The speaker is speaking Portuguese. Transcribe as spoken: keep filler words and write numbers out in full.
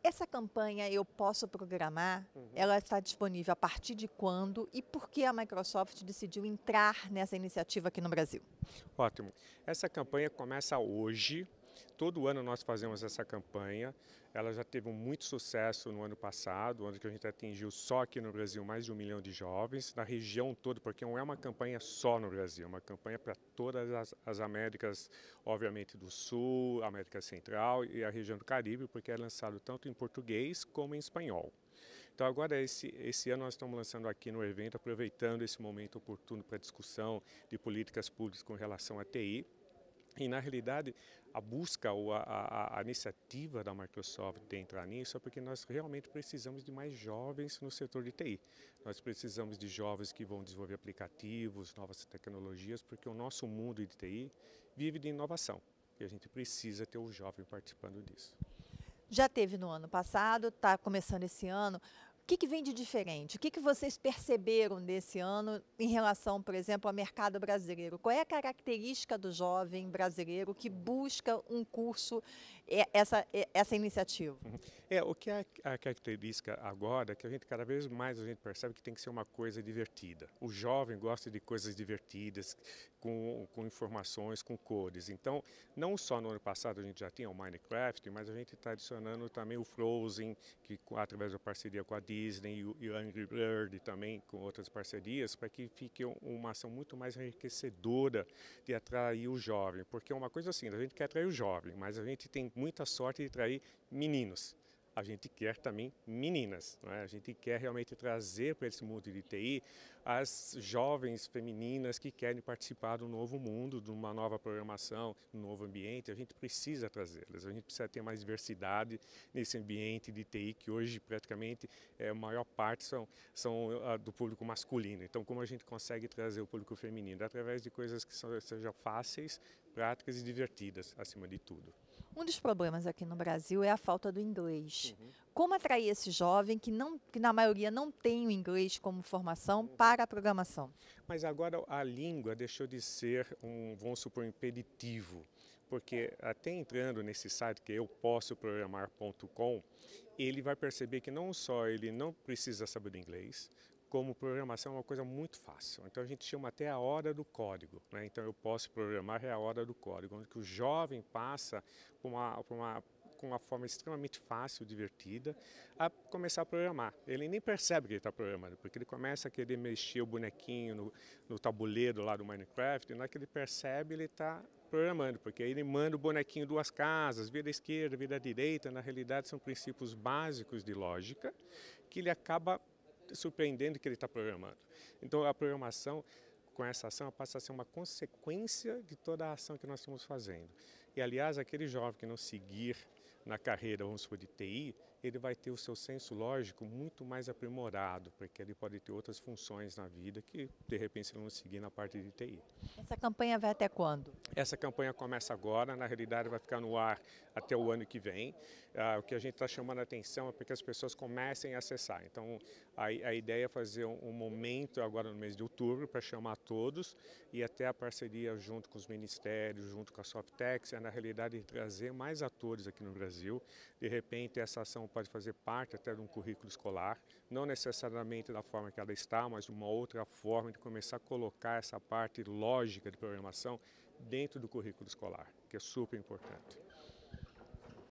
Essa campanha Eu Posso Programar, Uhum. ela está disponível a partir de quando e por que a Microsoft decidiu entrar nessa iniciativa aqui no Brasil? Ótimo. Essa campanha começa hoje. Todo ano nós fazemos essa campanha. Ela já teve muito sucesso no ano passado, onde a gente atingiu só aqui no Brasil mais de um milhão de jovens, na região toda, porque não é uma campanha só no Brasil, é uma campanha para todas as, as Américas, obviamente do Sul, América Central e a região do Caribe, porque é lançado tanto em português como em espanhol. Então agora esse, esse ano nós estamos lançando aqui no evento, aproveitando esse momento oportuno para discussão de políticas públicas com relação à T I. E na realidade a busca ou a, a, a iniciativa da Microsoft de entrar nisso é porque nós realmente precisamos de mais jovens no setor de T I. Nós precisamos de jovens que vão desenvolver aplicativos, novas tecnologias, porque o nosso mundo de T I vive de inovação e a gente precisa ter o jovem participando disso. Já teve no ano passado, está começando esse ano. O que, que vem de diferente? O que, que vocês perceberam desse ano em relação, por exemplo, ao mercado brasileiro? Qual é a característica do jovem brasileiro que busca um curso, é, essa, é, essa iniciativa? Uhum. É, o que é a característica agora é que a gente cada vez mais a gente percebe que tem que ser uma coisa divertida. O jovem gosta de coisas divertidas, com, com informações, com cores. Então, não só no ano passado a gente já tinha o Minecraft, mas a gente está adicionando também o Frozen, que através da parceria com a Disney e o, e o Angry Bird também com outras parcerias, para que fique uma ação muito mais enriquecedora de atrair o jovem. Porque é uma coisa assim, a gente quer atrair o jovem, mas a gente tem muita sorte de atrair meninos. A gente quer também meninas, não é? A gente quer realmente trazer para esse mundo de T I as jovens femininas que querem participar do novo mundo, de uma nova programação, de um novo ambiente. A gente precisa trazê-las, a gente precisa ter mais diversidade nesse ambiente de T I que hoje praticamente é, a maior parte são, são uh, do público masculino. Então como a gente consegue trazer o público feminino? Através de coisas que são, sejam fáceis, práticas e divertidas, acima de tudo. Um dos problemas aqui no Brasil é a falta do inglês. Uhum. Como atrair esse jovem que, não, que na maioria não tem o inglês como formação para a programação? Mas agora a língua deixou de ser um, vamos supor, impeditivo, porque até entrando nesse site que é eu posso programar ponto com, ele vai perceber que não só ele não precisa saber do inglês, como programação é uma coisa muito fácil. Então a gente chama até a hora do código, né? Então eu posso programar é a hora do código, onde que o jovem passa por uma, por uma com uma forma extremamente fácil, divertida, a começar a programar. Ele nem percebe que ele está programando, porque ele começa a querer mexer o bonequinho no, no tabuleiro lá do Minecraft, e na hora que ele percebe, ele está programando, porque aí ele manda o bonequinho duas casas, vira à esquerda, vira à direita, na realidade são princípios básicos de lógica, que ele acaba surpreendendo que ele está programando. Então a programação com essa ação passa a ser uma consequência de toda a ação que nós estamos fazendo. E aliás, aquele jovem que não seguir na carreira, vamos supor, de T I, ele vai ter o seu senso lógico muito mais aprimorado, porque ele pode ter outras funções na vida que, de repente, se ele não seguir na parte de T I. Essa campanha vai até quando? Essa campanha começa agora, na realidade vai ficar no ar até o ano que vem. Ah, o que a gente está chamando a atenção é para que as pessoas comecem a acessar. Então, a, a ideia é fazer um, um momento agora no mês de outubro para chamar todos e até a parceria junto com os ministérios, junto com a Softex, é na realidade trazer mais atores aqui no Brasil. De repente, essa ação pode fazer parte até de um currículo escolar, não necessariamente da forma que ela está, mas de uma outra forma de começar a colocar essa parte lógica de programação dentro do currículo escolar, que é super importante.